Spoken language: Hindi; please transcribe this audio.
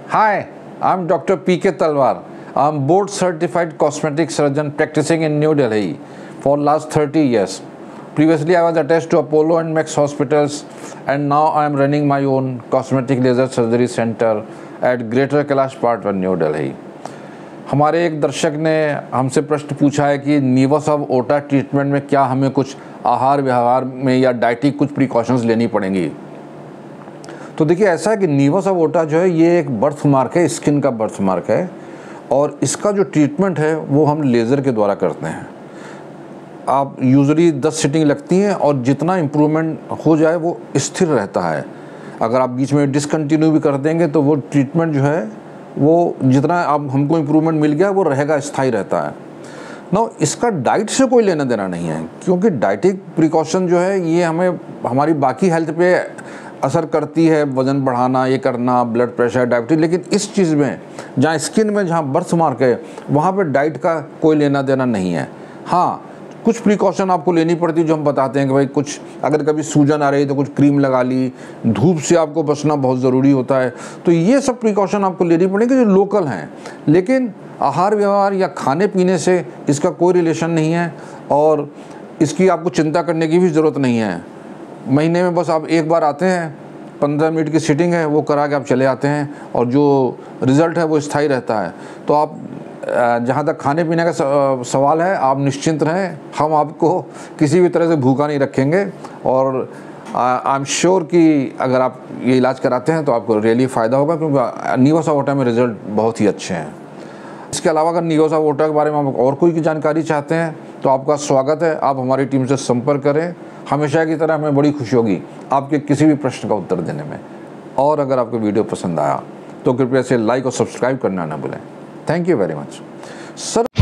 Hi, I'm Dr. P.K. Talwar. I'm board certified cosmetic surgeon practicing in New Delhi for last 30 years. Previously, I was attached to Apollo and Max hospitals, and now I am running my own cosmetic laser surgery center at Greater Kailash Park, New Delhi. हमारे एक दर्शक ने हमसे प्रश्न पूछा है कि निवस ऑफ ओटा ट्रीटमेंट में क्या हमें कुछ आहार व्यवहार में या डाइटिक कुछ प्रिकॉशंस लेनी पड़ेंगी। तो देखिए, ऐसा है कि निवस ऑफ ओटा जो है ये एक बर्थ मार्क है, स्किन का बर्थ मार्क है, और इसका जो ट्रीटमेंट है वो हम लेज़र के द्वारा करते हैं। आप यूजुअली 10 सिटिंग लगती हैं और जितना इम्प्रूवमेंट हो जाए वो स्थिर रहता है। अगर आप बीच में डिसकंटिन्यू भी कर देंगे तो वो ट्रीटमेंट जो है वो जितना आप हमको इम्प्रूवमेंट मिल गया वो रहेगा, स्थायी रहता है। ना इसका डाइट से कोई लेना देना नहीं है, क्योंकि डाइटिक प्रिकॉशन जो है ये हमें हमारी बाकी हेल्थ पे असर करती है, वज़न बढ़ाना, ये करना, ब्लड प्रेशर, डायबिटीज। लेकिन इस चीज़ में जहाँ स्किन में जहाँ बर्थ मार्क है वहाँ पे डाइट का कोई लेना देना नहीं है। हाँ, कुछ प्रिकॉशन आपको लेनी पड़ती है जो हम बताते हैं कि भाई कुछ अगर कभी सूजन आ रही है तो कुछ क्रीम लगा ली, धूप से आपको बचना बहुत ज़रूरी होता है। तो ये सब प्रिकॉशन आपको लेनी पड़ेगी जो लोकल हैं, लेकिन आहार व्यवहार या खाने पीने से इसका कोई रिलेशन नहीं है और इसकी आपको चिंता करने की भी ज़रूरत नहीं है। महीने में बस आप एक बार आते हैं, 15 मिनट की सिटिंग है, वो करा के आप चले आते हैं और जो रिज़ल्ट है वो स्थायी रहता है। तो आप जहाँ तक खाने पीने का सवाल है, आप निश्चिंत रहें, हम आपको किसी भी तरह से भूखा नहीं रखेंगे। और आई एम श्योर कि अगर आप ये इलाज कराते हैं तो आपको रियली फ़ायदा होगा, क्योंकि निवस ऑफ ओटा में रिज़ल्ट बहुत ही अच्छे हैं। इसके अलावा अगर निवस ऑफ ओटा के बारे में आप और कोई जानकारी चाहते हैं तो आपका स्वागत है, आप हमारी टीम से संपर्क करें। हमेशा की तरह हमें बड़ी खुशी होगी आपके किसी भी प्रश्न का उत्तर देने में। और अगर आपको वीडियो पसंद आया तो कृपया इसे लाइक और सब्सक्राइब करना ना भूलें। Thank you very much sir.